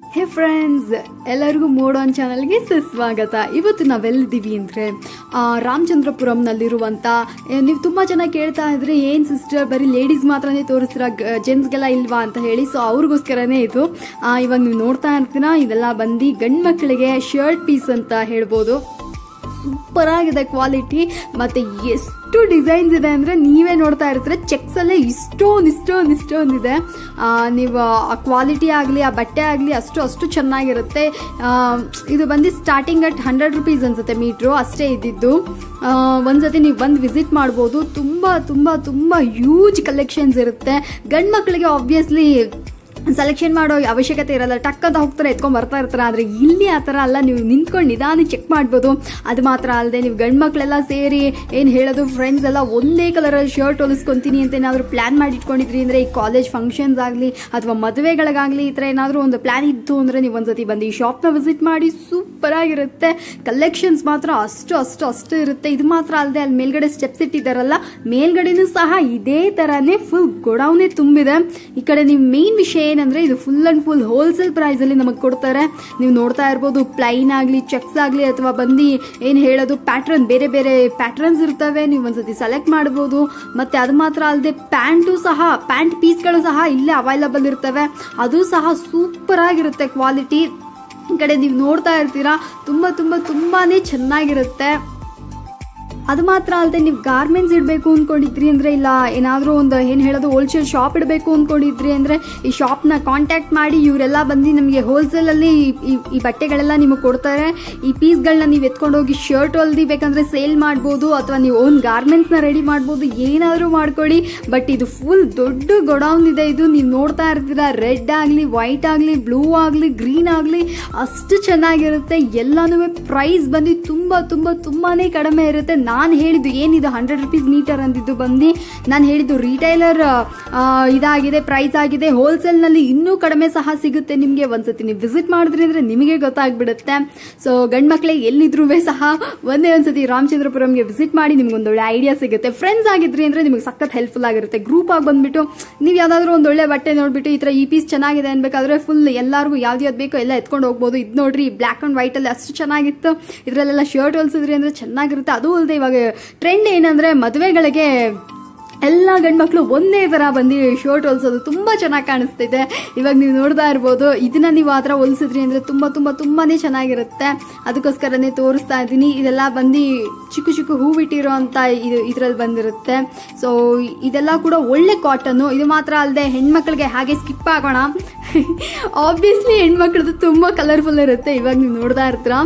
ಹೇ friends, ಎಲ್ಲರಿಗೂ mode on ಚಾನಲ್ಗೆ ಸುಸ್ವಾಗತ. ಇವತ್ತು ನಾವೆಲ್ಲಿದ್ದೀವಿ ಅಂದರೆ ರಾಮಚಂದ್ರಪುರಂನಲ್ಲಿರುವಂಥ, ನೀವು ತುಂಬ ಜನ ಕೇಳ್ತಾ ಇದ್ರೆ ಏನು ಸಿಸ್ಟರ್ ಬರೀ ಲೇಡೀಸ್ ಮಾತ್ರನೇ ತೋರಿಸ್ತೀರಾ, ಜೆಂಟ್ಸ್ಗೆಲ್ಲ ಇಲ್ವಾ ಅಂತ ಹೇಳಿ. ಸೊ ಅವ್ರಿಗೋಸ್ಕರನೇ ಇದು. ಇವಾಗ ನೀವು ನೋಡ್ತಾ ಇರ್ತೀರಾ, ಇದೆಲ್ಲ ಬಂದು ಗಂಡು ಮಕ್ಕಳಿಗೆ ಶರ್ಟ್ ಪೀಸ್ ಅಂತ ಹೇಳ್ಬೋದು. ಸೂಪರ್ ಆಗಿದೆ ಕ್ವಾಲಿಟಿ, ಮತ್ತು ಎಷ್ಟು ಡಿಸೈನ್ಸ್ ಇದೆ ಅಂದರೆ ನೀವೇ ನೋಡ್ತಾ ಇರ್ತೀರ. ಚೆಕ್ಸಲ್ಲೇ ಇಷ್ಟೊಂದಿದೆ. ನೀವು ಆ ಕ್ವಾಲಿಟಿ ಆಗಲಿ, ಆ ಬಟ್ಟೆ ಆಗಲಿ ಅಷ್ಟು ಚೆನ್ನಾಗಿರುತ್ತೆ. ಇದು ಬಂದು ಸ್ಟಾರ್ಟಿಂಗ್ ಅಟ್ 100 ರೂಪೀಸ್ ಅನ್ಸುತ್ತೆ ಮೀಟ್ರು, ಅಷ್ಟೇ ಇದ್ದಿದ್ದು. ಒಂದ್ಸತಿ ನೀವು ಬಂದು ವಿಸಿಟ್ ಮಾಡ್ಬೋದು. ತುಂಬ ಹ್ಯೂಜ್ ಕಲೆಕ್ಷನ್ಸ್ ಇರುತ್ತೆ. ಗಂಡು ಮಕ್ಕಳಿಗೆ ಆಬ್ವಿಯಸ್ಲಿ ಸೆಲೆಕ್ಷನ್ ಮಾಡೋ ಅವಶ್ಯಕತೆ ಇರಲ್ಲ, ಟಕ್ ಅಂತ ಹೋಗ್ತಾರೆ, ಎತ್ಕೊಂಡು ಬರ್ತಾ ಇರ್ತಾರೆ. ಆದರೆ ಇಲ್ಲಿ ಆ ಥರ ಅಲ್ಲ, ನೀವು ನಿಂತ್ಕೊಂಡು ನಿಧಾನ ಚೆಕ್ ಮಾಡ್ಬೋದು. ಅದು ಮಾತ್ರ ಅಲ್ಲದೆ ನೀವು ಗಂಡು ಮಕ್ಕಳೆಲ್ಲ ಸೇರಿ ಏನು ಹೇಳೋದು, ಫ್ರೆಂಡ್ಸ್ ಎಲ್ಲ ಒಂದೇ ಕಲರಲ್ಲಿ ಶರ್ಟ್ ಹೊಲಿಸ್ಕೊತೀನಿ ಅಂತ ಏನಾದರೂ ಪ್ಲ್ಯಾನ್ ಮಾಡಿ ಇಟ್ಕೊಂಡಿದ್ರಿ ಅಂದರೆ, ಈ ಕಾಲೇಜ್ ಫಂಕ್ಷನ್ಸ್ ಆಗಲಿ ಅಥವಾ ಮದುವೆಗಳಿಗಾಗಲಿ ಈ ಥರ ಏನಾದರೂ ಒಂದು ಪ್ಲ್ಯಾನ್ ಇತ್ತು ಅಂದರೆ ನೀವು ಒಂದ್ಸತಿ ಬಂದು ಈ ಶಾಪ್ನ ವಿಸಿಟ್ ಮಾಡಿ. ಸೂಪರಾಗಿರುತ್ತೆ. ಕಲೆಕ್ಷನ್ಸ್ ಮಾತ್ರ ಅಷ್ಟು ಇರುತ್ತೆ. ಇದು ಮಾತ್ರ ಅಲ್ಲದೆ ಅಲ್ಲಿ ಮೇಲ್ಗಡೆ ಸ್ಟೆಪ್ಸ್ ಇಟ್ಟಿದ್ದಾರಲ್ಲ, ಮೇಲ್ಗಡೆನೂ ಸಹ ಇದೇ ಥರನೇ ಫುಲ್ ಗೋಡೌನೇ ತುಂಬಿದೆ. ಈ ಕಡೆ ನೀವು ಮೇನ್ ವಿಷಯ ಏನಂದ್ರೆ, ಇದು full and full wholesale price ಅಲ್ಲಿ ನಮಗೆ ಕೊಡ್ತಾರೆ. ನೀವು ನೋಡ್ತಾ ಇರ್ಬೋದು, ಪ್ಲೈನ್ ಆಗಲಿ, ಚೆಕ್ಸ್ ಆಗಲಿ, ಅಥವಾ ಬಂದು ಏನು ಹೇಳೋದು ಪ್ಯಾಟ್ರನ್, ಬೇರೆ ಪ್ಯಾಟ್ರನ್ಸ್ ಇರ್ತವೆ. ನೀವು ಒಂದ್ಸತಿ ಸೆಲೆಕ್ಟ್ ಮಾಡ್ಬೋದು. ಮತ್ತೆ ಅದು ಮಾತ್ರ ಅಲ್ಲದೆ ಪ್ಯಾಂಟ್ ಪೀಸ್ಗಳು ಸಹ ಇಲ್ಲೇ ಅವೈಲಬಲ್ ಇರ್ತವೆ. ಅದು ಸಹ ಸೂಪರ್ ಆಗಿರುತ್ತೆ ಕ್ವಾಲಿಟಿ. ಈ ಕಡೆ ನೀವು ನೋಡ್ತಾ ಇರ್ತೀರಾ, ತುಂಬಾನೇ ಚೆನ್ನಾಗಿರುತ್ತೆ. ಅದು ಮಾತ್ರ ಅಲ್ಲದೆ ನೀವು ಗಾರ್ಮೆಂಟ್ಸ್ ಇಡಬೇಕು ಅಂದ್ಕೊಂಡಿದ್ರಿ ಅಂದರೆ, ಇಲ್ಲ ಏನಾದರೂ ಒಂದು ಏನು ಹೇಳೋದು ಹೋಲ್ಸೇಲ್ ಶಾಪ್ ಇಡಬೇಕು ಅಂದ್ಕೊಂಡಿದ್ರಿ ಅಂದರೆ, ಈ ಶಾಪ್ನ ಕಾಂಟ್ಯಾಕ್ಟ್ ಮಾಡಿ. ಇವರೆಲ್ಲ ಬಂದು ನಮಗೆ ಹೋಲ್ಸೇಲಲ್ಲಿ ಈ ಬಟ್ಟೆಗಳೆಲ್ಲ ನಿಮಗೆ ಕೊಡ್ತಾರೆ. ಈ ಪೀಸ್ಗಳನ್ನ ನೀವು ಎತ್ಕೊಂಡೋಗಿ ಶರ್ಟ್ ಹೊಲ್ದಿ ಬೇಕಂದರೆ ಸೇಲ್ ಮಾಡ್ಬೋದು, ಅಥವಾ ನೀವು ಓನ್ ಗಾರ್ಮೆಂಟ್ಸ್ನ ರೆಡಿ ಮಾಡ್ಬೋದು, ಏನಾದರೂ ಮಾಡ್ಕೊಳ್ಳಿ. ಬಟ್ ಇದು ಫುಲ್ ದೊಡ್ಡ ಗೋಡೌನ್ ಇದೆ. ಇದು ನೀವು ನೋಡ್ತಾ ಇರ್ತೀರಾ, ರೆಡ್ ಆಗಲಿ, ವೈಟ್ ಆಗಲಿ, ಬ್ಲೂ ಆಗಲಿ, ಗ್ರೀನ್ ಆಗಲಿ ಅಷ್ಟು ಚೆನ್ನಾಗಿರುತ್ತೆ. ಎಲ್ಲನೂ ಪ್ರೈಸ್ ಬಂದು ತುಂಬಾನೇ ಕಡಿಮೆ ಇರುತ್ತೆ. ನಾನು ಹೇಳಿದ್ದು ಏನಿದು 100 ರೂಪೀಸ್ ಮೀಟರ್ ಅಂದಿದ್ದು ಬಂದು ನಾನು ಹೇಳಿದ್ದು ರಿಟೈಲರ್ ಇದಾಗಿದೆ, ಪ್ರೈಸ್ ಆಗಿದೆ. ಹೋಲ್ಸೇಲ್ನಲ್ಲಿ ಇನ್ನೂ ಕಡಿಮೆ ಸಹ ಸಿಗುತ್ತೆ ನಿಮಗೆ. ಒಂದ್ಸತಿ ನೀವು ವಿಸಿಟ್ ಮಾಡಿದ್ರಿ ಅಂದರೆ ನಿಮಗೆ ಗೊತ್ತಾಗ್ಬಿಡುತ್ತೆ. ಸೊ ಗಂಡು ಮಕ್ಕಳಿಗೆ ಎಲ್ಲಿದ್ರೂ ಸಹ ಒಂದ್ಸತಿ ರಾಮಚಂದ್ರಪುರಂಗೆ ವಿಸಿಟ್ ಮಾಡಿ, ನಿಮ್ಗೆ ಒಂದೊಳ್ಳೆ ಐಡಿಯಾ ಸಿಗುತ್ತೆ. ಫ್ರೆಂಡ್ಸ್ ಆಗಿದ್ರಿ ಅಂದರೆ ನಿಮಗೆ ಸಖತ್ ಹೆಲ್ಪ್ಫುಲ್ ಆಗಿರುತ್ತೆ. ಗ್ರೂಪ್ ಆಗಿ ಬಂದ್ಬಿಟ್ಟು ನೀವು ಯಾವ್ದಾದ್ರು ಒಂದೊಳ್ಳೆ ಬಟ್ಟೆ ನೋಡ್ಬಿಟ್ಟು ಈ ಥರ ಈ ಪೀಸ್ ಚೆನ್ನಾಗಿದೆ ಅನ್ಬೇಕಾದ್ರೆ ಫುಲ್ ಎಲ್ಲರಿಗೂ ಯಾವ್ದು ಬೇಕೋ ಎಲ್ಲ ಎತ್ಕೊಂಡು ಹೋಗ್ಬೋದು. ಇದು ನೋಡ್ರಿ, ಬ್ಲ್ಯಾಕ್ ಅಂಡ್ ವೈಟ್ ಅಲ್ಲಿ ಅಷ್ಟು ಚೆನ್ನಾಗಿತ್ತು. ಇದರಲ್ಲೆಲ್ಲ ಶರ್ಟ್ ಹೊಲ್ಸಿದ್ರಿ ಅಂದರೆ ಚೆನ್ನಾಗಿರುತ್ತೆ. ಅದು ಅಲ್ಲದೆ ಇವಾಗ ಟ್ರೆಂಡ್ ಏನಂದ್ರೆ, ಮದುವೆಗಳಿಗೆ ಎಲ್ಲ ಗಂಡು ಮಕ್ಕಳು ಒಂದೇ ತರ ಬಂದು ಶರ್ಟ್ ಹೊಲ್ಸೋದು ತುಂಬಾ ಚೆನ್ನಾಗಿ ಕಾಣಿಸ್ತಿದೆ. ಇವಾಗ ನೀವು ನೋಡ್ತಾ ಇರ್ಬೋದು, ಇದನ್ನ ನೀವು ಆ ಥರ ಹೊಲ್ಸಿದ್ರಿ ಅಂದ್ರೆ ತುಂಬಾನೇ ಚೆನ್ನಾಗಿರುತ್ತೆ. ಅದಕ್ಕೋಸ್ಕರನೇ ತೋರಿಸ್ತಾ ಇದ್ದೀನಿ. ಇದೆಲ್ಲ ಬಂದು ಚಿಕ್ಕ ಹೂವಿಟ್ಟಿರೋ ಅಂತ ಇದ್ರಲ್ಲಿ ಬಂದಿರುತ್ತೆ. ಸೊ ಇದೆಲ್ಲ ಕೂಡ ಒಳ್ಳೆ ಕಾಟನ್ನು. ಇದು ಮಾತ್ರ ಅಲ್ಲದೆ ಹೆಣ್ಮಕ್ಳಿಗೆ ಹಾಗೆ ಸ್ಕಿಪ್ ಆಗೋಣ. ಆಬ್ವಿಯಸ್ಲಿ ಹೆಣ್ಮಕ್ಳದ್ದು ತುಂಬಾ ಕಲರ್ಫುಲ್ ಇರುತ್ತೆ. ಇವಾಗ ನೀವು ನೋಡ್ತಾ ಇರ್ತೀರಾ,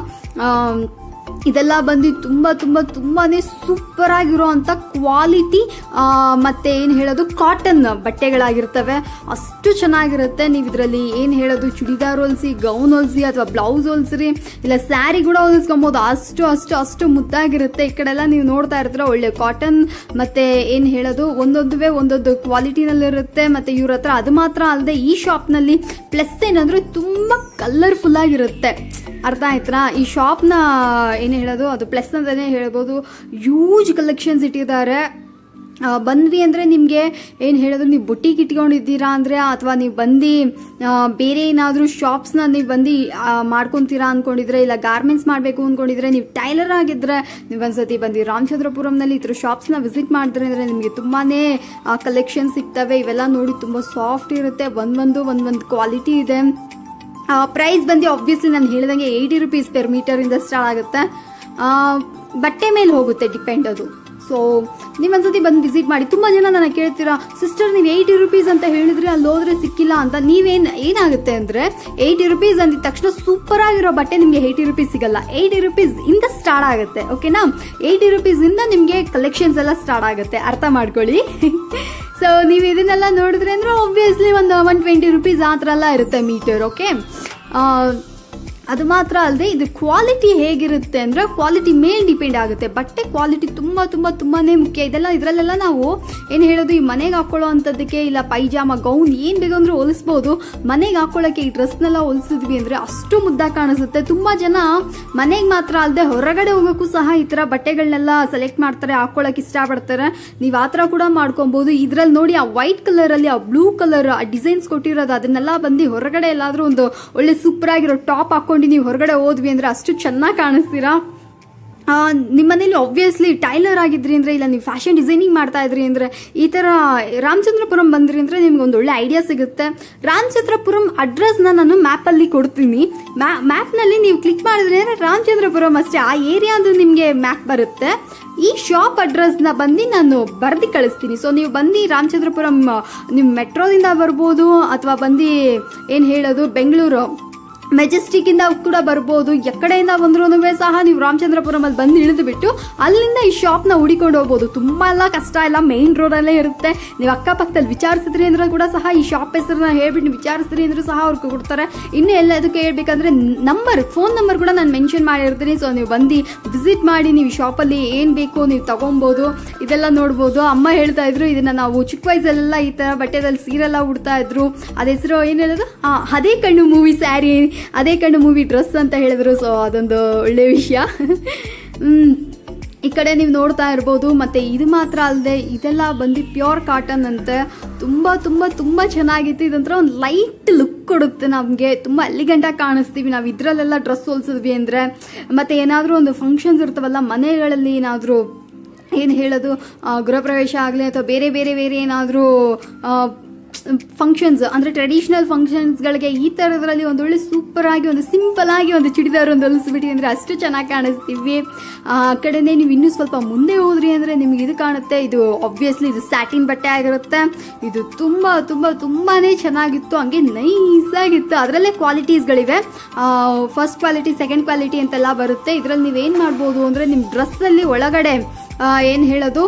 ಇದೆಲ್ಲ ಬಂದು ತುಂಬಾನೇ ಸೂಪರ್ ಆಗಿರೋ ಅಂತ ಕ್ವಾಲಿಟಿ ಮತ್ತೆ ಏನು ಹೇಳೋದು ಕಾಟನ್ ಬಟ್ಟೆಗಳಾಗಿರ್ತವೆ. ಅಷ್ಟು ಚೆನ್ನಾಗಿರುತ್ತೆ. ನೀವು ಇದರಲ್ಲಿ ಏನು ಹೇಳೋದು ಚೂಡಿದಾರ್ ಹೊಲ್ಸಿ, ಗೌನ್ ಹೊಲ್ಸಿ, ಅಥವಾ ಬ್ಲೌಸ್ ಹೊಲ್ಸ್ರಿ, ಇಲ್ಲ ಸ್ಯಾರಿ ಕೂಡ ಹೊಲಿಸ್ಕೊಬೋದು. ಅಷ್ಟು ಮುದ್ದಾಗಿರುತ್ತೆ. ಈ ಕಡೆ ಎಲ್ಲ ನೀವು ನೋಡ್ತಾ ಇರ್ತೀರ, ಒಳ್ಳೆ ಕಾಟನ್ ಮತ್ತೆ ಏನು ಹೇಳೋದು ಒಂದೊಂದು ಕ್ವಾಲಿಟಿನಲ್ಲಿರುತ್ತೆ. ಮತ್ತೆ ಇವ್ರ ಹತ್ರ ಅದು ಮಾತ್ರ ಅಲ್ಲದೆ ಈ ಶಾಪ್ನಲ್ಲಿ ಪ್ಲಸ್ ಏನಂದ್ರೆ ತುಂಬಾ ಕಲರ್ಫುಲ್ ಆಗಿರುತ್ತೆ. ಅರ್ಥ ಆಯ್ತಾ? ಈ ಶಾಪ್ನ ಏನು ಹೇಳೋದು, ಅದು ಪ್ಲಸ್ ಅಂತಾನೆ ಹೇಳ್ಬೋದು. ಹ್ಯೂಜ್ ಕಲೆಕ್ಷನ್ಸ್ ಇಟ್ಟಿದ್ದಾರೆ. ಬಂದ್ರಿ ಅಂದರೆ ನಿಮಗೆ ಏನು ಹೇಳೋದು, ನೀವು ಬುಟ್ಟಿಗೆ ಇಟ್ಕೊಂಡಿದ್ದೀರಾ ಅಂದರೆ, ಅಥವಾ ನೀವು ಬಂದು ಬೇರೆ ಏನಾದರೂ ಶಾಪ್ಸ್ನ ನೀವು ಬಂದು ಮಾಡ್ಕೊತೀರಾ ಅಂದ್ಕೊಂಡಿದ್ರೆ, ಇಲ್ಲ ಗಾರ್ಮೆಂಟ್ಸ್ ಮಾಡಬೇಕು ಅಂದ್ಕೊಂಡಿದ್ರೆ, ನೀವು ಟೈಲರ್ ಆಗಿದ್ರೆ ನೀವು ಒಂದ್ಸತಿ ಬಂದು ರಾಮಚಂದ್ರಪುರಂನಲ್ಲಿ ಈ ಥರ ಶಾಪ್ಸ್ನ ವಿಸಿಟ್ ಮಾಡಿದ್ರೆ ಅಂದರೆ ನಿಮಗೆ ತುಂಬಾ ಕಲೆಕ್ಷನ್ ಸಿಗ್ತವೆ. ಇವೆಲ್ಲ ನೋಡಿ ತುಂಬ ಸಾಫ್ಟ್ ಇರುತ್ತೆ. ಒಂದೊಂದು ಕ್ವಾಲಿಟಿ ಇದೆ. ಪ್ರೈಸ್ ಬಂದು ಆಬ್ವಿಯಸ್ಲಿ ನಾನು ಹೇಳಿದಂಗೆ 80 ರೂಪೀಸ್ ಪರ್ ಮೀಟರಿಂದ ಸ್ಟಾರ್ಟ್ ಆಗುತ್ತೆ. ಬಟ್ಟೆ ಮೇಲೆ ಹೋಗುತ್ತೆ, ಡಿಪೆಂಡ್ ಅದು. ಸೊ ನೀವೊಂದ್ಸತಿ ಬಂದು ವಿಸಿಟ್ ಮಾಡಿ. ತುಂಬ ಜನ ನನಗೆ ಕೇಳ್ತೀರಾ, ಸಿಸ್ಟರ್ ನೀವು 80 ರೂಪೀಸ್ ಅಂತ ಹೇಳಿದ್ರಿ, ಅಲ್ಲಿ ಹೋದ್ರೆ ಸಿಕ್ಕಿಲ್ಲ ಅಂತ. ಏನಾಗುತ್ತೆ ಅಂದರೆ, 80 ರೂಪೀಸ್ ಅಂದಿದ ತಕ್ಷಣ ಸೂಪರ್ ಆಗಿರೋ ಬಟ್ಟೆ ನಿಮಗೆ 80 ರೂಪೀಸ್ ಸಿಗಲ್ಲ. 80 ರೂಪೀಸ್ ಇಂದ ಸ್ಟಾರ್ಟ್ ಆಗುತ್ತೆ. ಓಕೆನಾ? 80 ರೂಪೀಸ್ ಇಂದ ನಿಮಗೆ ಕಲೆಕ್ಷನ್ಸ್ ಎಲ್ಲ ಸ್ಟಾರ್ಟ್ ಆಗುತ್ತೆ. ಅರ್ಥ ಮಾಡ್ಕೊಳ್ಳಿ. ಸೊ ನೀವು ಇದನ್ನೆಲ್ಲ ನೋಡಿದ್ರೆ ಅಂದ್ರೆ ಆಬ್ವಿಯಸ್ಲಿ ಒಂದು 120 ರೂಪೀಸ್ ಆ ಥರ ಎಲ್ಲ ಇರುತ್ತೆ ಮೀಟರ್. ಓಕೆ, ಅದು ಮಾತ್ರ ಅಲ್ಲದೆ ಇದು ಕ್ವಾಲಿಟಿ ಹೇಗಿರುತ್ತೆ ಅಂದರೆ ಕ್ವಾಲಿಟಿ ಮೇಲೆ ಡಿಪೆಂಡ್ ಆಗುತ್ತೆ. ಬಟ್ಟೆ ಕ್ವಾಲಿಟಿ ತುಂಬಾ ಮುಖ್ಯ. ಇದರಲ್ಲೆಲ್ಲ ನಾವು ಏನು ಹೇಳೋದು, ಈ ಮನೆಗೆ ಹಾಕೊಳ್ಳೋ ಅಂಥದ್ದಕ್ಕೆ ಇಲ್ಲ ಪೈಜಾಮ ಗೌನ್ ಏನು ಬೇಕೋ ಅಂದ್ರೆ ಹೊಲಿಸ್ಬೋದು. ಮನೆಗೆ ಹಾಕೊಳ್ಳೋಕ್ಕೆ ಈ ಡ್ರೆಸ್ನೆಲ್ಲ ಹೊಲಿಸಿದ್ವಿ ಅಂದರೆ ಅಷ್ಟು ಮುದ್ದಾಗಿ ಕಾಣಿಸುತ್ತೆ. ತುಂಬ ಜನ ಮನೆಗೆ ಮಾತ್ರ ಅಲ್ಲದೆ ಹೊರಗಡೆ ಹೋಗೋಕ್ಕೂ ಸಹ ಈ ಥರ ಬಟ್ಟೆಗಳನ್ನೆಲ್ಲ ಸೆಲೆಕ್ಟ್ ಮಾಡ್ತಾರೆ, ಹಾಕೊಳ್ಳೋಕೆ ಇಷ್ಟಪಡ್ತಾರೆ. ನೀವು ಆ ಥರ ಕೂಡ ಮಾಡ್ಕೊಬೋದು. ಇದರಲ್ಲಿ ನೋಡಿ ಆ ವೈಟ್ ಕಲರಲ್ಲಿ ಆ ಬ್ಲೂ ಕಲರ್ ಆ ಡಿಸೈನ್ಸ್ ಕೊಟ್ಟಿರೋದು ಅದನ್ನೆಲ್ಲ ಬಂದು ಹೊರಗಡೆ ಎಲ್ಲಾದರೂ ಒಂದು ಒಳ್ಳೆ ಸೂಪರ್ ಆಗಿರೋ ಟಾಪ್ ಹಾಕೊಂಡು ನೀವು ಹೊರಗಡೆ ಹೋದ್ವಿ ಅಂದ್ರೆ ಅಷ್ಟು ಚೆನ್ನಾಗಿ ಕಾಣಿಸ್ತೀರಾ. ನಿಮ್ಮ ಮನೇಲಿ ಆಬ್ವಿಯಸ್ಲಿ ಟೈಲರ್ ಆಗಿದ್ರಿ ಅಂದರೆ ಇಲ್ಲ ನೀವು ಫ್ಯಾಷನ್ ಡಿಸೈನಿಂಗ್ ಮಾಡ್ತಾ ಇದ್ರಿ ಅಂದರೆ ಈ ಥರ ರಾಮಚಂದ್ರಪುರಂ ಬಂದ್ರಿ ಅಂದರೆ ನಿಮ್ಗೆ ಒಂದು ಒಳ್ಳೆ ಐಡಿಯಾ ಸಿಗುತ್ತೆ. ರಾಮಚಂದ್ರಪುರಂ ಅಡ್ರೆಸ್ನ ನಾನು ಮ್ಯಾಪಲ್ಲಿ ಕೊಡ್ತೀನಿ. ಮ್ಯಾಪ್ನಲ್ಲಿ ನೀವು ಕ್ಲಿಕ್ ಮಾಡಿದ್ರೆ ರಾಮಚಂದ್ರಪುರಂ ಅಷ್ಟೇ, ಆ ಏರಿಯಾದು ನಿಮಗೆ ಮ್ಯಾಪ್ ಬರುತ್ತೆ. ಈ ಶಾಪ್ ಅಡ್ರೆಸ್ನ ಬಂದು ನಾನು ಬರೆದು ಕಳಿಸ್ತೀನಿ. ಸೊ ನೀವು ಬಂದು ರಾಮಚಂದ್ರಪುರಂ ನೀವು ಮೆಟ್ರೋದಿಂದ ಬರ್ಬೋದು, ಅಥವಾ ಬಂದು ಏನು ಹೇಳೋದು ಬೆಂಗಳೂರು ಮೆಜೆಸ್ಟಿಕ್ ಇಂದ ಕೂಡ ಬರ್ಬೋದು. ಎಕಡೆಯಿಂದ ಬಂದ್ರೂ ಸಹ ನೀವು ರಾಮಚಂದ್ರಪುರಮಲ್ಲಿ ಬಂದು ಇಳಿದುಬಿಟ್ಟು ಅಲ್ಲಿಂದ ಈ ಶಾಪ್ನ ಹುಡಿಕೊಂಡು ಹೋಗ್ಬೋದು. ತುಂಬಾ ಎಲ್ಲ ಕಷ್ಟ ಇಲ್ಲ, ಮೇನ್ ರೋಡಲ್ಲೇ ಇರುತ್ತೆ. ನೀವು ಅಕ್ಕಪಕ್ಕದಲ್ಲಿ ವಿಚಾರಿಸಿದ್ರಿ ಅಂದ್ರೆ ಕೂಡ ಸಹ ಈ ಶಾಪ್ ಹೆಸರನ್ನ ಹೇಳ್ಬಿಟ್ಟು ವಿಚಾರಿಸಿದ್ರಿ ಅಂದ್ರೂ ಸಹ ಅವ್ರಿಗೆ ಕೊಡ್ತಾರೆ. ಇನ್ನು ಎಲ್ಲದಕ್ಕೆ ಹೇಳ್ಬೇಕಂದ್ರೆ ಫೋನ್ ನಂಬರ್ ಕೂಡ ನಾನು ಮೆನ್ಷನ್ ಮಾಡಿರ್ತೀನಿ. ಸೊ ನೀವು ಬಂದು ವಿಸಿಟ್ ಮಾಡಿ ನೀವು ಶಾಪಲ್ಲಿ ಏನು ಬೇಕು ನೀವು ತಗೊಬೋದು, ಇದೆಲ್ಲ ನೋಡ್ಬೋದು. ಅಮ್ಮ ಹೇಳ್ತಾ ಇದ್ರು ಇದನ್ನ ನಾವು ಚಿಕ್ಕ ವಯಸ್ಸಲ್ಲೆಲ್ಲ ಈ ಥರ ಬಟ್ಟೆದಲ್ಲಿ ಸೀರೆಲ್ಲ ಉಡ್ತಾ ಇದ್ರು. ಅದ ಹೆಸರು ಏನು ಹೇಳೋದು, ಅದೇ ಕಣ್ಣು ಮೂವಿ ಸ್ಯಾರಿ, ಅದೇ ಕಣ್ಣು ಮೂವಿ ಡ್ರೆಸ್ ಅಂತ ಹೇಳಿದ್ರು. ಸೊ ಅದೊಂದು ಒಳ್ಳೆ ವಿಷಯ. ಈ ಕಡೆ ನೀವು ನೋಡ್ತಾ ಇರ್ಬೋದು. ಮತ್ತು ಇದು ಮಾತ್ರ ಅಲ್ಲದೆ ಇದೆಲ್ಲ ಬಂದು ಪ್ಯೂರ್ ಕಾಟನ್ ಅಂತೆ. ತುಂಬ ಚೆನ್ನಾಗಿತ್ತು. ಇದೊಂಥರ ಒಂದು ಲೈಟ್ ಲುಕ್ ಕೊಡುತ್ತೆ ನಮಗೆ, ತುಂಬ ಎಲಿಗೆಂಟಾಗಿ ಕಾಣಿಸ್ತೀವಿ ನಾವು ಇದರಲ್ಲೆಲ್ಲ ಡ್ರೆಸ್ ಹೊಲ್ಸಿದ್ವಿ ಅಂದರೆ. ಮತ್ತು ಏನಾದರೂ ಒಂದು ಫಂಕ್ಷನ್ಸ್ ಇರ್ತಾವಲ್ಲ ಮನೆಗಳಲ್ಲಿ, ಏನಾದರೂ ಏನು ಹೇಳೋದು ಗೃಹ ಪ್ರವೇಶ ಆಗಲಿ ಅಥವಾ ಬೇರೆ ಏನಾದರೂ ಫಂಕ್ಷನ್ಸ್ ಅಂದರೆ ಟ್ರೆಡಿಷನಲ್ ಫಂಕ್ಷನ್ಸ್ಗಳಿಗೆ ಈ ಥರದ್ರಲ್ಲಿ ಒಂದೊಳ್ಳೆ ಸೂಪರ್ ಆಗಿ ಒಂದು ಸಿಂಪಲ್ ಆಗಿ ಒಂದು ಚೂಡಿದಾರ್ ಒಂದು ಹೊಲಿಸ್ಬಿಟ್ಟು ಅಂದರೆ ಅಷ್ಟು ಚೆನ್ನಾಗಿ ಕಾಣಿಸ್ತೀವಿ. ಆ ಕಡೆನೇ ನೀವು ಇನ್ನೂ ಸ್ವಲ್ಪ ಮುಂದೆ ಹೋದ್ರಿ ಅಂದರೆ ನಿಮ್ಗೆ ಇದು ಕಾಣುತ್ತೆ. ಇದು ಆಬ್ವಿಯಸ್ಲಿ ಇದು ಸ್ಯಾಟಿನ್ ಬಟ್ಟೆ ಆಗಿರುತ್ತೆ. ಇದು ತುಂಬಾ ಚೆನ್ನಾಗಿತ್ತು, ಹಂಗೆ ನೈಸಾಗಿತ್ತು. ಅದರಲ್ಲೇ ಕ್ವಾಲಿಟೀಸ್ಗಳಿವೆ, ಫಸ್ಟ್ ಕ್ವಾಲಿಟಿ ಸೆಕೆಂಡ್ ಕ್ವಾಲಿಟಿ ಅಂತೆಲ್ಲ ಬರುತ್ತೆ. ಇದರಲ್ಲಿ ನೀವೇನು ಮಾಡ್ಬೋದು ಅಂದರೆ ನಿಮ್ಮ ಡ್ರೆಸ್ಸಲ್ಲಿ ಒಳಗಡೆ ಏನು ಹೇಳೋದು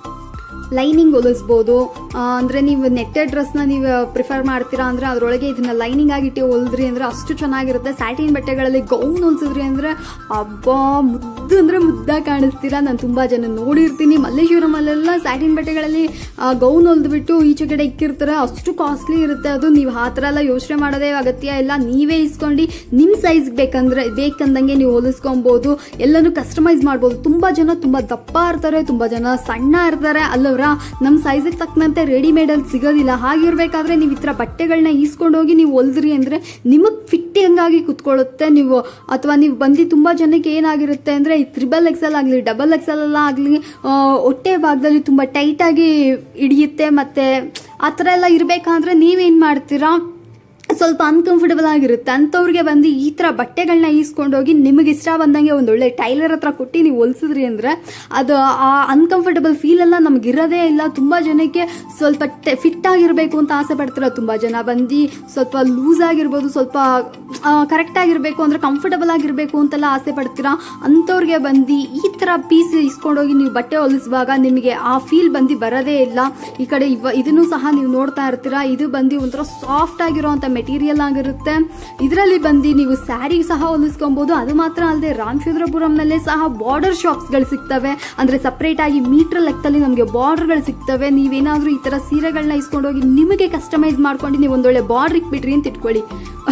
ಲೈನಿಂಗ್ ಹೊಲಿಸ್ಬೋದು. ಅಂದರೆ ನೀವು ನೆಟ್ಟೆಡ್ ಡ್ರೆಸ್ನ ನೀವು ಪ್ರಿಫರ್ ಮಾಡ್ತೀರಾ ಅಂದರೆ ಅದರೊಳಗೆ ಇದನ್ನ ಲೈನಿಂಗ್ ಆಗಿಟ್ಟು ಹೊಲಿದ್ರಿ ಅಂದರೆ ಅಷ್ಟು ಚೆನ್ನಾಗಿರುತ್ತೆ. ಸ್ಯಾಟಿನ್ ಬಟ್ಟೆಗಳಲ್ಲಿ ಗೌನ್ ಹೊಲಿಸಿದ್ರಿ ಅಂದರೆ ಅಬ್ಬಾ ಮುದ್ದು ಅಂದರೆ ಮುದ್ದಾಗಿ ಕಾಣಿಸ್ತೀರಾ. ನಾನು ತುಂಬ ಜನ ನೋಡಿರ್ತೀನಿ ಮಲ್ಲೇಶ್ವರಮಲ್ಲೆಲ್ಲ ಸ್ಯಾಟಿನ್ ಬಟ್ಟೆಗಳಲ್ಲಿ ಗೌನ್ ಹೊಲಿದ್ಬಿಟ್ಟು ಈಚೆ ಕಡೆ ಇಕ್ಕಿರ್ತಾರೆ. ಅಷ್ಟು ಕಾಸ್ಟ್ಲಿ ಇರುತ್ತೆ ಅದು. ನೀವು ಆ ಥರ ಎಲ್ಲ ಯೋಚನೆ ಮಾಡೋದೇ ಅಗತ್ಯ ಇಲ್ಲ. ನೀವೇ ಇಸ್ಕೊಂಡು ನಿಮ್ಮ ಸೈಜ್ಗೆ ಬೇಕಂದಂಗೆ ನೀವು ಹೊಲಿಸ್ಕೊಬೋದು. ಎಲ್ಲನೂ ಕಸ್ಟಮೈಸ್ ಮಾಡ್ಬೋದು. ತುಂಬ ಜನ ತುಂಬ ದಪ್ಪ ಇರ್ತಾರೆ, ತುಂಬ ಜನ ಸಣ್ಣ ಇರ್ತಾರೆ ಅಲ್ಲವ್ರ. ನಮ್ಮ ಸೈಜಿಗೆ ತಕ್ಕಂತೆ ರೆಡಿಮೇಡಲ್ಲಿ ಸಿಗೋದಿಲ್ಲ. ಹಾಗಿರ್ಬೇಕಾದ್ರೆ ನೀವು ಈ ಥರ ಬಟ್ಟೆಗಳನ್ನ ಈಸ್ಕೊಂಡೋಗಿ ನೀವು ಹೊಲಿದ್ರಿ ಅಂದರೆ ನಿಮಗೆ ಫಿಟ್ಟಿಂಗಾಗಿ ಕುತ್ಕೊಳ್ಳುತ್ತೆ. ನೀವು ಅಥವಾ ನೀವು ಬಂದು ತುಂಬ ಜನಕ್ಕೆ ಏನಾಗಿರುತ್ತೆ ಅಂದರೆ ಈ XXL ಆಗಲಿ XXL ಎಲ್ಲ ಆಗಲಿ ಹೊಟ್ಟೆ ಭಾಗದಲ್ಲಿ ತುಂಬ ಟೈಟಾಗಿ ಹಿಡಿಯುತ್ತೆ. ಮತ್ತು ಆ ಥರ ಎಲ್ಲ ಇರಬೇಕಾದ್ರೆ ನೀವೇನು ಮಾಡ್ತೀರಾ, ಸ್ವಲ್ಪ ಅನ್ಕಂಫರ್ಟಬಲ್ ಆಗಿರುತ್ತೆ. ಅಂಥವ್ರಿಗೆ ಬಂದು ಈ ಥರ ಬಟ್ಟೆಗಳನ್ನ ಈಸ್ಕೊಂಡೋಗಿ ನಿಮಗೆ ಇಷ್ಟ ಬಂದಂಗೆ ಒಂದೊಳ್ಳೆ ಟೈಲರ್ ಹತ್ರ ಕೊಟ್ಟು ನೀವು ಹೊಲಿಸಿದ್ರಿ ಅಂದರೆ ಅದು ಆ ಅನ್ಕಂಫರ್ಟಬಲ್ ಫೀಲ್ ಎಲ್ಲ ನಮಗಿರೋದೇ ಇಲ್ಲ. ತುಂಬ ಜನಕ್ಕೆ ಸ್ವಲ್ಪ ಫಿಟ್ ಆಗಿರಬೇಕು ಅಂತ ಆಸೆ ಪಡ್ತಾರೆ. ತುಂಬ ಜನ ಬಂದು ಸ್ವಲ್ಪ ಲೂಸ್ ಆಗಿರ್ಬೋದು, ಸ್ವಲ್ಪ ಕರೆಕ್ಟಾಗಿರಬೇಕು ಅಂದರೆ ಕಂಫರ್ಟಬಲ್ ಆಗಿರಬೇಕು ಅಂತೆಲ್ಲ ಆಸೆ ಪಡ್ತೀರಾ. ಅಂಥವ್ರಿಗೆ ಬಂದು ಈ ಥರ ಪೀಸ್ ಇಸ್ಕೊಂಡೋಗಿ ನೀವು ಬಟ್ಟೆ ಹೊಲಿಸುವಾಗ ನಿಮಗೆ ಆ ಫೀಲ್ ಬಂದು ಬರೋದೇ ಇಲ್ಲ. ಈ ಕಡೆ ಇದನ್ನು ಸಹ ನೀವು ನೋಡ್ತಾ ಇರ್ತೀರಾ. ಇದು ಬಂದು ಒಂಥರ ಸಾಫ್ಟ್ ಆಗಿರೋ ಅಂತ ಮೆಟೀರಿಯಲ್ ಆಗಿರುತ್ತೆ. ಇದರಲ್ಲಿ ಬಂದು ನೀವು ಸ್ಯಾರಿ ಸಹ ಹೊಲಿಸ್ಕೊಬಹುದು. ಅದು ಮಾತ್ರ ಅಲ್ಲದೆ ರಾಮಚಂದ್ರಪುರಂನಲ್ಲೇ ಸಹ ಬಾರ್ಡರ್ ಶಾಪ್ಸ್ಗಳು ಸಿಗ್ತವೆ. ಅಂದರೆ ಸಪ್ರೇಟ್ ಆಗಿ ಮೀಟರ್ ಲೆಕ್ಕದಲ್ಲಿ ನಮಗೆ ಬಾರ್ಡರ್ಗಳು ಸಿಗ್ತವೆ. ನೀವೇನಾದರೂ ಈ ಥರ ಸೀರೆಗಳನ್ನ ಇಸ್ಕೊಂಡೋಗಿ ನಿಮಗೆ ಕಸ್ಟಮೈಸ್ ಮಾಡ್ಕೊಂಡು ನೀವು ಒಂದೊಳ್ಳೆ ಬಾರ್ಡರ್ ಇಟ್ಬಿಟ್ರಿ ಅಂತ ಇಟ್ಕೊಳ್ಳಿ,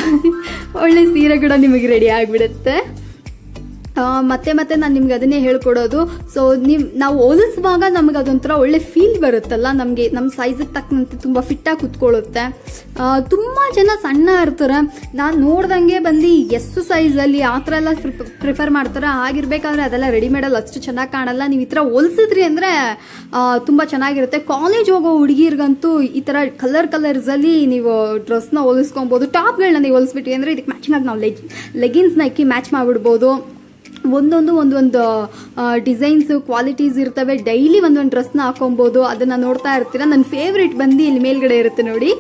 ಒಳ್ಳೆ ಸೀರೆ ಕೂಡ ನಿಮಗೆ ರೆಡಿ ಆಗಿಬಿಡುತ್ತೆ. ಮತ್ತೆ ನಾನು ನಿಮ್ಗೆ ಅದನ್ನೇ ಹೇಳ್ಕೊಡೋದು. ಸೊ ನಾವು ಹೊಲಿಸುವಾಗ ನಮಗೆ ಅದೊಂಥರ ಒಳ್ಳೆ ಫೀಲ್ ಬರುತ್ತಲ್ಲ, ನಮಗೆ ನಮ್ಮ ಸೈಜಿಗೆ ತಕ್ಕಂತೆ ತುಂಬ ಫಿಟ್ಟಾಗಿ ಕುತ್ಕೊಳ್ಳುತ್ತೆ. ತುಂಬ ಜನ ಸಣ್ಣ ಇರ್ತಾರೆ. ನಾನು ನೋಡ್ದಂಗೆ ಬಂದು ಎಷ್ಟು ಸೈಜಲ್ಲಿ ಆ ಥರ ಎಲ್ಲ ಪ್ರಿಫರ್ ಮಾಡ್ತಾರೆ. ಆಗಿರ್ಬೇಕಾದ್ರೆ ಅದೆಲ್ಲ ರೆಡಿಮೇಡಲ್ಲಿ ಅಷ್ಟು ಚೆನ್ನಾಗಿ ಕಾಣಲ್ಲ. ನೀವು ಈ ಥರ ಹೊಲಿಸಿದ್ರಿ ಅಂದರೆ ತುಂಬ ಚೆನ್ನಾಗಿರುತ್ತೆ. ಕಾಲೇಜ್ ಹೋಗೋ ಹುಡುಗಿರ್ಗಂತೂ ಈ ಥರ ಕಲರ್ಸಲ್ಲಿ ನೀವು ಡ್ರೆಸ್ನ ಹೊಲಿಸ್ಕೊಬೋದು. ಟಾಪ್ಗಳನ್ನ ನೀವು ಹೊಲಿಸ್ಬಿಟ್ರಿ ಅಂದರೆ ಇದಕ್ಕೆ ಮ್ಯಾಚಿಂಗ್ ಆಗಿ ನಾವು ಲೆಗಿನ್ಸ್ನ ಇಕ್ಕಿ ಮ್ಯಾಚ್ ಮಾಡಿಬಿಡ್ಬೋದು. ಒಂದೊಂದು ಡಿಸೈನ್ಸ್ ಕ್ವಾಲಿಟೀಸ್ ಇರ್ತವೆ. ಡೈಲಿ ಒಂದೊಂದು ಡ್ರೆಸ್ನ ಹಾಕೊಬೋದು. ಅದನ್ನು ನೋಡ್ತಾ ಇರ್ತೀರಾ. ನನ್ನ ಫೇವ್ರೇಟ್ ಬಂದು ಇಲ್ಲಿ ಮೇಲ್ಗಡೆ ಇರುತ್ತೆ ನೋಡಿ,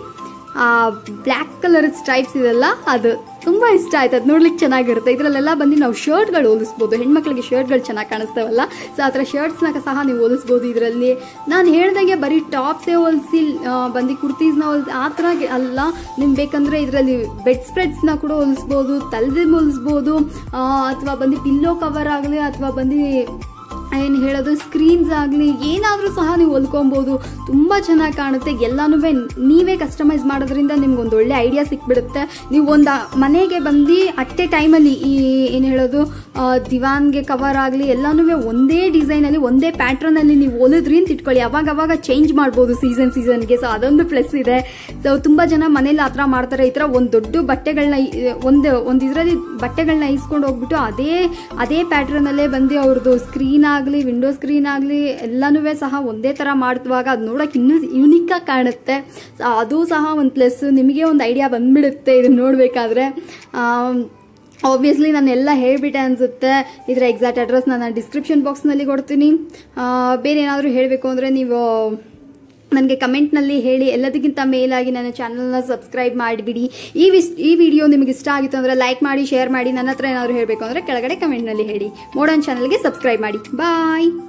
ಬ್ಲ್ಯಾಕ್ ಕಲರ್ ಸ್ಟ್ರೈಪ್ಸ್ ಇದೆಲ್ಲ ಅದು ತುಂಬ ಇಷ್ಟ ಆಯ್ತು. ಅದು ನೋಡ್ಲಿಕ್ಕೆ ಚೆನ್ನಾಗಿರುತ್ತೆ. ಇದರಲ್ಲೆಲ್ಲ ಬಂದು ನಾವು ಶರ್ಟ್ಗಳು ಹೊಲಿಸ್ಬೋದು, ಹೆಣ್ಮಕ್ಳಿಗೆ ಶರ್ಟ್ಗಳು ಚೆನ್ನಾಗಿ ಕಾಣಿಸ್ತಾವಲ್ಲ, ಸೊ ಆ ಥರ ಶರ್ಟ್ಸ್ನ ಸಹ ನೀವು ಹೊಲಿಸ್ಬೋದು ಇದರಲ್ಲಿ. ನಾನು ಹೇಳ್ದಂಗೆ ಬರೀ ಟಾಪ್ಸೇ ಹೊಲಿಸಿ ಬಂದು ಕುರ್ತೀಸ್ನ ಹೊಲಿಸಿ ಆ ಥರ ಅಲ್ಲ, ನಿಮ್ಗೆ ಬೇಕಂದರೆ ಇದರಲ್ಲಿ ಬೆಡ್ ಸ್ಪ್ರೆಡ್ಸ್ನ ಕೂಡ ಹೊಲಿಸ್ಬೋದು, ತಲೆದು ಹೊಲಿಸ್ಬೋದು, ಅಥವಾ ಬಂದು ಪಿಲ್ಲೋ ಕವರ್ ಆಗಲಿ ಅಥವಾ ಬಂದು ಏನು ಹೇಳೋದು ಸ್ಕ್ರೀನ್ಸ್ ಆಗಲಿ ಏನಾದರೂ ಸಹ ನೀವು ಹೊಲ್ಕೊಬೋದು. ತುಂಬ ಚೆನ್ನಾಗಿ ಕಾಣುತ್ತೆ. ಎಲ್ಲನೂ ನೀವೇ ಕಸ್ಟಮೈಸ್ ಮಾಡೋದ್ರಿಂದ ನಿಮ್ಗೊಂದು ಒಳ್ಳೆ ಐಡಿಯಾ ಸಿಕ್ಬಿಡುತ್ತೆ. ನೀವು ಒಂದು ಮನೆಗೆ ಬಂದು ಅಟ್ ಎ ಟೈಮಲ್ಲಿ ಈ ಏನು ಹೇಳೋದು ದಿವಾನ್ಗೆ ಕವರ್ ಆಗಲಿ ಎಲ್ಲನೂ ಒಂದೇ ಡಿಸೈನಲ್ಲಿ ಒಂದೇ ಪ್ಯಾಟ್ರನಲ್ಲಿ ನೀವು ಹೊಲಿದ್ರಿ ಅಂತ ಇಟ್ಕೊಳ್ಳಿ, ಅವಾಗವಾಗ ಚೇಂಜ್ ಮಾಡ್ಬೋದು ಸೀಸನ್ಗೆ. ಸೊ ಅದೊಂದು ಪ್ಲಸ್ ಇದೆ. ಸೊ ತುಂಬ ಜನ ಮನೇಲಿ ಆ ಥರ ಮಾಡ್ತಾರೆ. ಈ ಥರ ಒಂದು ದೊಡ್ಡ ಬಟ್ಟೆಗಳನ್ನ ಒಂದು ಇದರಲ್ಲಿ ಬಟ್ಟೆಗಳನ್ನ ಇಸ್ಕೊಂಡು ಹೋಗ್ಬಿಟ್ಟು ಅದೇ ಪ್ಯಾಟ್ರನಲ್ಲೇ ಬಂದು ಅವ್ರದ್ದು ಸ್ಕ್ರೀನ್ ಆಗಲಿ ವಿಂಡೋ ಸ್ಕ್ರೀನ್ ಆಗಲಿ ಎಲ್ಲನೂ ಸಹ ಒಂದೇ ಥರ ಮಾಡ್ತುವಾಗ ಅದು ನೋಡೋಕೆ ಇನ್ನೂ ಯುನಿಕ್ಕಾಗಿ ಕಾಣುತ್ತೆ. ಸೊ ಅದು ಸಹ ಒಂದು ಪ್ಲಸ್. ನಿಮಗೆ ಒಂದು ಐಡಿಯಾ ಬಂದ್ಬಿಡುತ್ತೆ ಇದನ್ನು ನೋಡಬೇಕಾದ್ರೆ. ಆಬ್ವಿಯಸ್ಲಿ ನಾನು ಎಲ್ಲ ಹೇಳಿಬಿಟ್ಟೆ ಅನಿಸುತ್ತೆ. ಇದರ ಎಕ್ಸಾಕ್ಟ್ ಅಡ್ರೆಸ್ ನಾನು ಡಿಸ್ಕ್ರಿಪ್ಷನ್ ಬಾಕ್ಸ್ನಲ್ಲಿ ಕೊಡ್ತೀನಿ. ಬೇರೆ ಏನಾದರೂ ಹೇಳಬೇಕು ಅಂದರೆ ನೀವು ನನಗೆ ಕಮೆಂಟ್ನಲ್ಲಿ ಹೇಳಿ. ಎಲ್ಲದಕ್ಕಿಂತ ಮೇಲಾಗಿ ನನ್ನ ಚಾನಲ್ನ ಸಬ್ಸ್ಕ್ರೈಬ್ ಮಾಡಿಬಿಡಿ. ಈ ವಿಡಿಯೋ ನಿಮಗೆ ಇಷ್ಟ ಆಗಿತ್ತು ಅಂದರೆ ಲೈಕ್ ಮಾಡಿ, ಶೇರ್ ಮಾಡಿ. ನನ್ನ ಹತ್ರ ಏನಾದರೂ ಹೇಳಬೇಕು ಅಂದರೆ ಕೆಳಗಡೆ ಕಮೆಂಟ್ನಲ್ಲಿ ಹೇಳಿ. ಮೋಡರ್ನ್ ಚಾನಲ್ಗೆ ಸಬ್ಸ್ಕ್ರೈಬ್ ಮಾಡಿ. ಬಾಯ್.